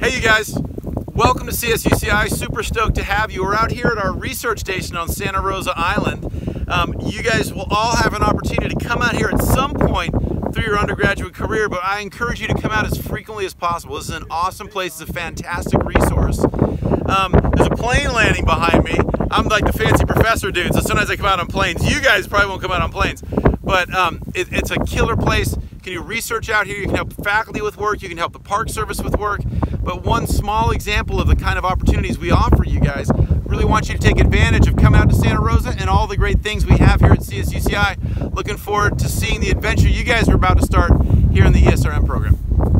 Hey you guys, welcome to CSU. Super stoked to have you. We're out here at our research station on Santa Rosa Island. You guys will all have an opportunity to come out here at some point through your undergraduate career, but I encourage you to come out as frequently as possible. This is an awesome place. It's a fantastic resource. There's a plane landing behind me. I'm like the fancy professor dude, so sometimes I come out on planes. You guys probably won't come out on planes, but it's a killer place. You can do research out here. You can help faculty with work. You can help the Park Service with work. But one small example of the kind of opportunities we offer you guys, really want you to take advantage of coming out to Santa Rosa and all the great things we have here at CSU. Looking forward to seeing the adventure you guys are about to start here in the ESRM program.